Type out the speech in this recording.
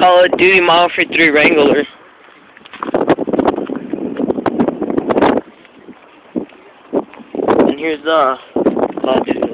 Call of Duty mw3 Wrangler. And here's the Call of Duty.